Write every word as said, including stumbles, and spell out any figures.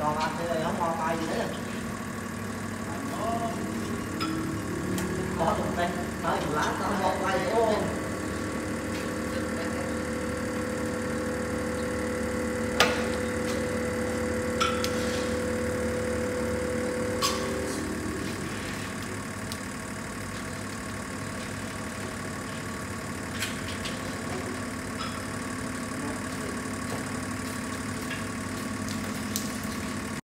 còn ăn thì không ngon tay gì đấy. Có tụi tay, nói lá tao ngon tay.